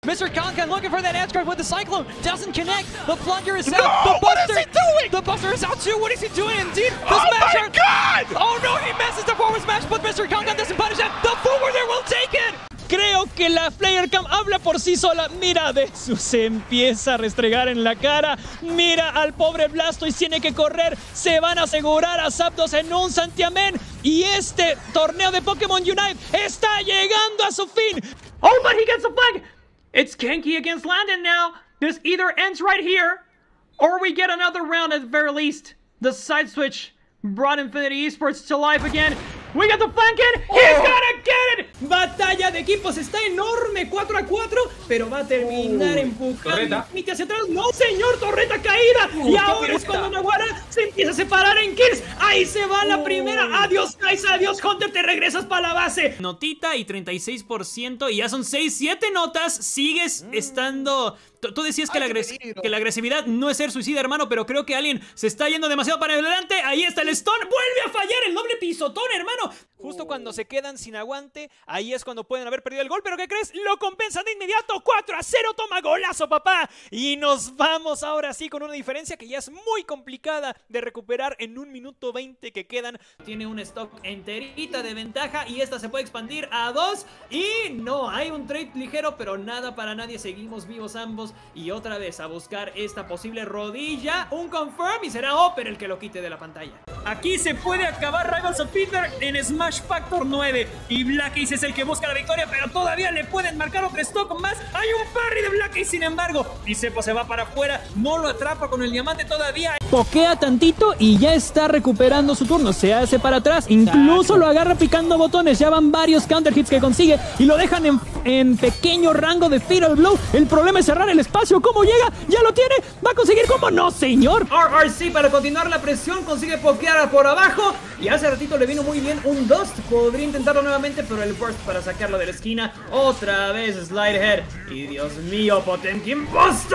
Mr. Kankan looking for that edge guard with the Cyclone. Doesn't connect. The plunger is out. No, The what Buster, is he doing? The Buster is out too. What is he doing? Indeed, the Oh Smasher. my God! Oh no, he misses the forward smash, but Mr. Kankan doesn't punish him. The forward there will take it. Creo que la Player Cam habla por sí sola. Mira, Desu se empieza a restregar en la cara. Mira al pobre Blastoise, tiene que correr. Se van a asegurar a Zapdos en un santiamén. Y este torneo de Pokémon Unite está llegando a su fin. Oh, but he gets a flag. It's Genki against Landon now. This either ends right here, or we get another round at the very least. The side switch brought Infinity Esports to life again. We got the flanking. He's gonna get it. Batalla de equipos está enorme, 4-4, pero va a terminar empujando Infinity hacia atrás. No, señor, torreta caída. Y ahora es cuando Naguara se empieza a separar en kills. Ahí se va la primera. Adiós, Kai'Sa, adiós, Hunter, te regresas para la base. Notita y 36%, y ya son 6-7 notas. Sigues estando... Tú decías que la agresividad no es ser suicida, hermano, pero creo que alguien se está yendo demasiado para adelante. Ahí está el stun. Vuelve a fallar el doble pisotón, hermano. Justo cuando se quedan sin aguante, ahí es cuando pueden haber perdido el gol. Pero ¿qué crees? Lo compensan de inmediato. 4-0. Toma golazo, papá. Y nos vamos ahora sí con una diferencia que ya es muy complicada de recuperar en 1 minuto 20 que quedan. Tiene un stock enterita de ventaja y esta se puede expandir a 2. Y no, hay un trade ligero, pero nada para nadie. Seguimos vivos ambos. Y otra vez a buscar esta posible rodilla. Un confirm y será Oper el que lo quite de la pantalla. Aquí se puede acabar Rivals of Peter en Smash Factor 9. Y Black Ace es el que busca la victoria, pero todavía le pueden marcar otro stock más. Hay un parry de Black Ace, sin embargo. Y Sepo se va para afuera. No lo atrapa con el diamante todavía. Pokea tantito y ya está recuperando su turno. Se hace para atrás. Incluso lo agarra picando botones. Ya van varios counter hits que consigue. Y lo dejan en pequeño rango de Fatal Blow. El problema es cerrar el espacio. ¿Cómo llega? ¿Ya lo tiene? ¿Va a conseguir? ¿Cómo no, señor? RRC para continuar la presión consigue pokear por abajo. Y hace ratito le vino muy bien un Dust. Podría intentarlo nuevamente, pero el burst para sacarlo de la esquina. Otra vez Slide Head. Y Dios mío, Potemkin Buster.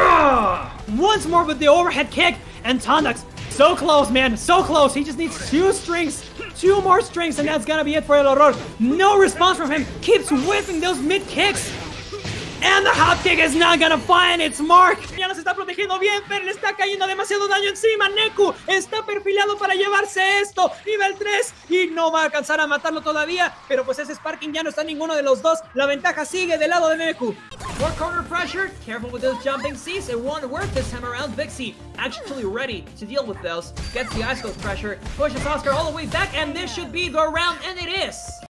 Once more with the overhead kick. And Tonux, so close, man. So close. He just needs 2 strings. 2 more strings, and that's gonna be it for El Horror. No response from him. Keeps whiffing those mid kicks. And the hop kick is not gonna find its mark. Ya nos está protegiendo bien, pero le está cayendo demasiado daño encima. Neku está perfilado para llevarse esto. Nivel 3. Y no va a alcanzar a matarlo todavía. Pero pues ese Sparking ya no está en ninguno de los dos. La ventaja sigue del lado de Neku. More corner pressure. Careful with those jumping C's. It won't work this time around. Vixie actually ready to deal with those. Gets the Ice Ghost pressure. Pushes Oscar all the way back. And this should be the round. And it is.